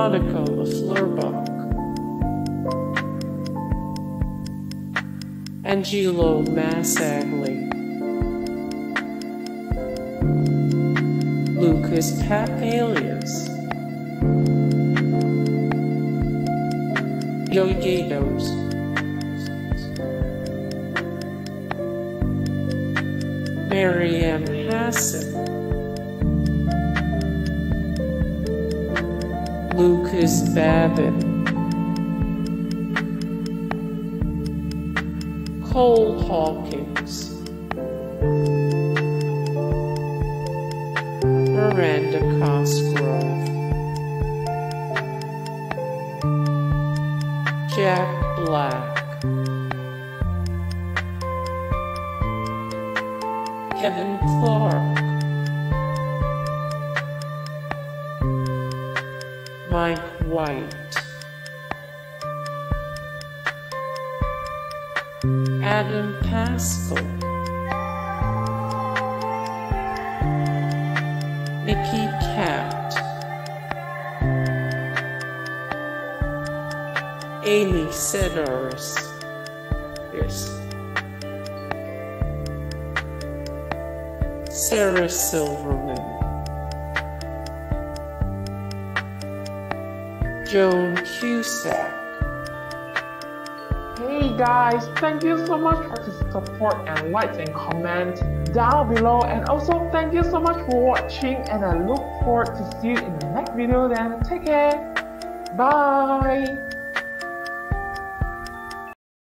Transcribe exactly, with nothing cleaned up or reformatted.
Monica LaFleurbuck, Angelo Massagli, Lucas Papalius, Yogitos, Marianne Hassan, Lucas Babbitt, Cole Hawkins, Miranda Cosgrove, Jack Black, Kevin Clark, Mike White, Adam Pascal, Nikki Cat, Amy Sedaris, yes. Sarah Silverman, Joan Cusack. Hey guys, thank you so much for the support and likes and comment down below, and also thank you so much for watching, and I look forward to see you in the next video. Then take care, bye.